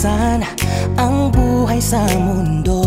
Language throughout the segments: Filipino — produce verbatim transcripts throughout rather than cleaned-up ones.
minsan ang buhay sa mundo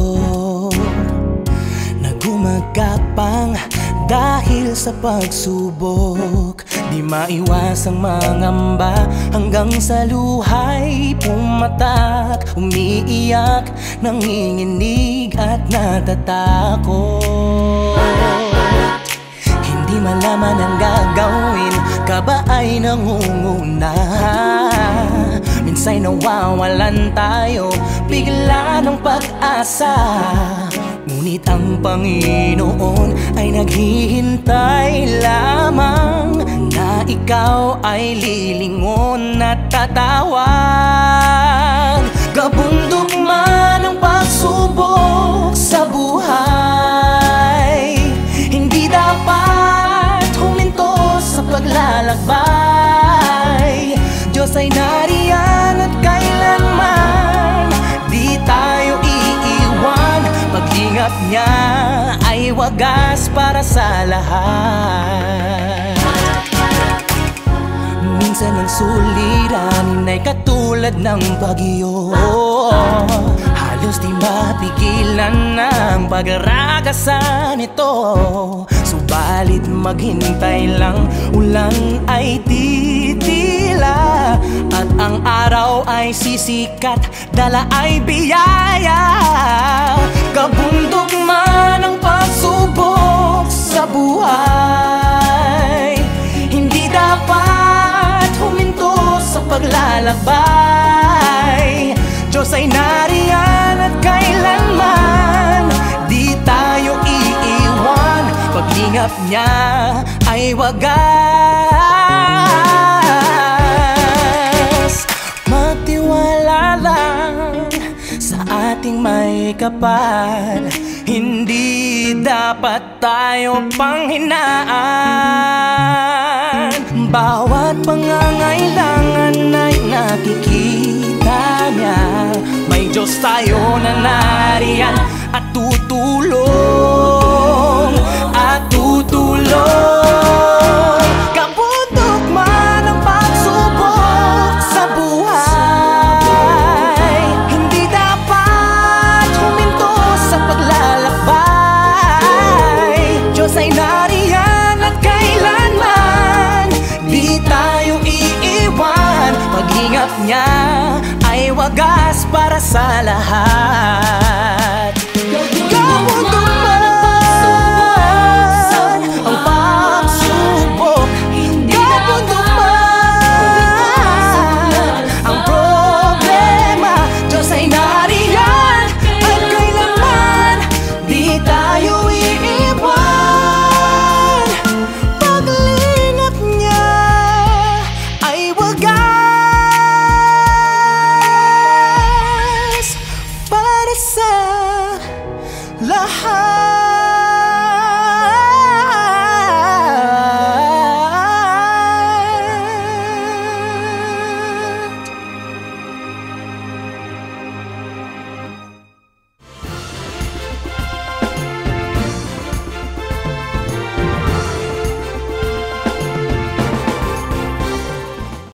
nagumagapang dahil sa pagsubok. Di maiwasang mangamba hanggang sa luhay pumatak. Umiiyak, nanginginig at natatakot. Hindi malaman ang gagawin, kaba ay nangunguna. Minsa'y nawawalan tayo bigla ng pag-asa. Ngunit ang Panginoon ay naghihintay lamang na ikaw ay lilingon at tatawag. Gabundok man ang pagsubok sa buhay, hindi dapat huminto sa paglalakbay. Diyos ay nariyan at kailanman di tayo iiwan. Pag-ingat niya ay wagas para sa lahat. Minsan ang suliranin ay katulad ng bagyo, halos di mapigilan ng pag-aragasan ito. Subalit maghintay lang, ulan ay titila at ang araw ay sisikat, dala ay biyaya. Gabundok man ang pagsubok sa buhay, hindi dapat huminto sa paglalakbay. Diyos ay nariyan at kailanman di tayo iiwan. Pag-ingat niya ay wagas. Magtiwala lang sa ating may kapal, hindi dapat tayo panghinaan. Bawat pangangailangan ay nakikita niya. May Diyos tayo na nariyan at tutulong, at tutulong. Gabundok man ang pagsubok sa buhay, hindi dapat huminto sa paglalakbay. Diyos ay nariyan at kailanman di tayo iiwan. Pag-ingat niya ay wagas para sa lahat.